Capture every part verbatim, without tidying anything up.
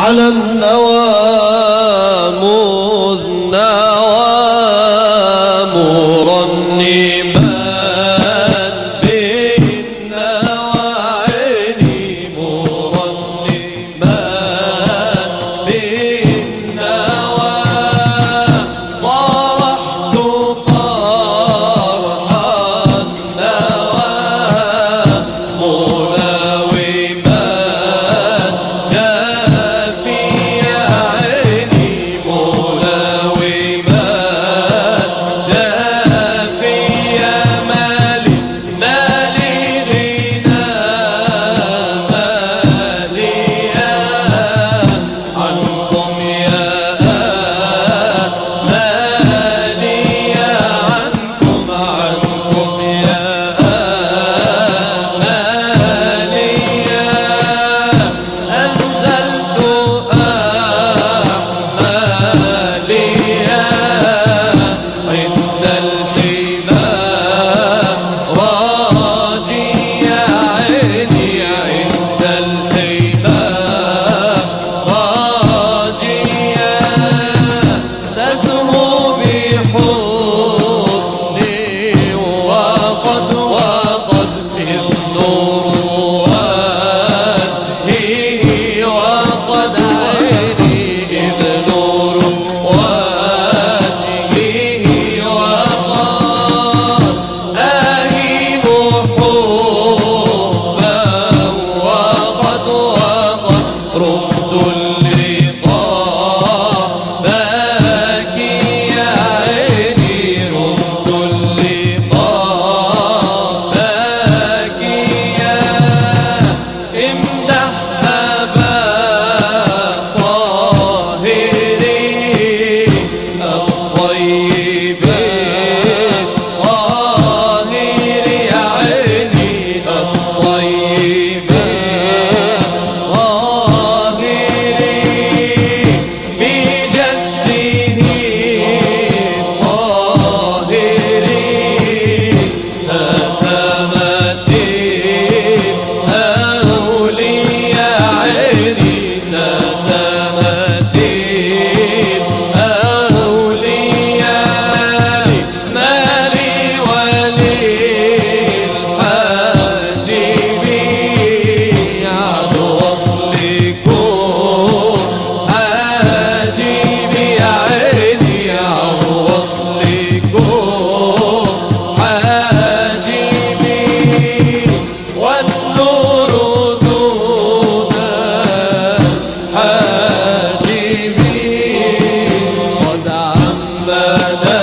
على النوى مذ نوى مرنما بالنوى عيني مرنما بالنوى طرحت طرح النوى ملوما جافي عيني ملوما جافي مالي مالي غنى ماليا عنكم يا ماليا عنكم عنكم يا ماليا أنزلت أحماليا عند الحمام راجيا عيني عند الحمام راجيا تسمو بحسني وقد وقد النور وجهه وقد عيني إذ نور وجهه وقد أهيم حبا وقد وقد رمت اللقاء باكي يا عيني رمت اللقاء باكيا امدح أبا طاهري الطيب طاهر يا عيني الطيب طاهر بجده طاهر نسمت الأولياء عيني نسمت الأولياء مالي وللحاجبين عن وصلكم حاجبي يا عيني عن وصلكم حاجبي والنور دون حاجبي قد عمنا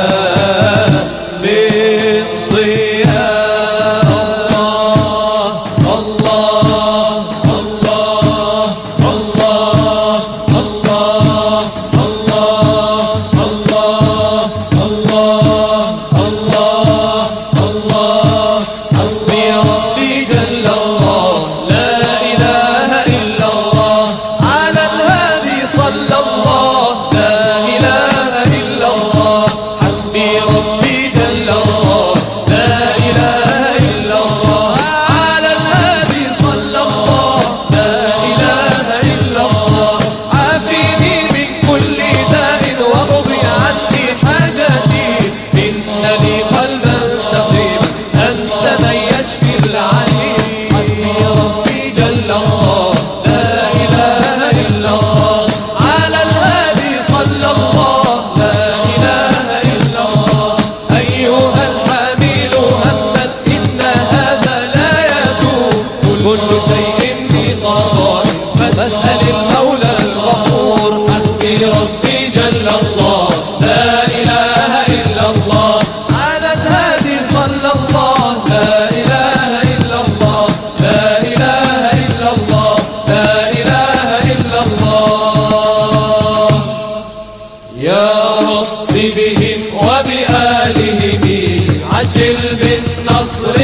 بالضياء الله الله الله الله الله الله الله الله الله الله حسبي ربي جل الله لا إله إلا الله على الهادي صلى الله لا إله إلا الله حسبي ربي جل الله لا إله إلا الله على الهادي صلى الله لا إله إلا الله عافيني من كل داء واقضي عني حاجتي إن لي قلبا سقيما أنت من يشفي العليل حسبي ربي جل الله لا إله إلا الله على الهادي صلى الله لا إله إلا الله أيها الحامل همت إن هذا لا يدوم كل شيء بقضاء فاسأل المولى الغفور حسبي ربي جل الله لا إله إلا الله على الهادي صلى الله لا إله إلا الله لا إله إلا الله لا إله إلا الله يا رب بهم وبآلهم عجل بالنصر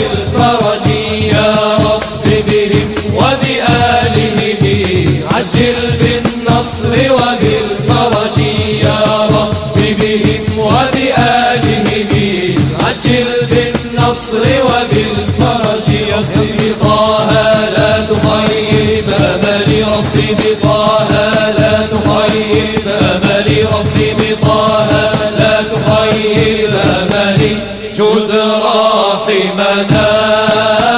وبالفرج يا رب بهم وبآلهم عجل بطه لا تخيب أملي ربي بطه لا تخيب أملي جد راحمنا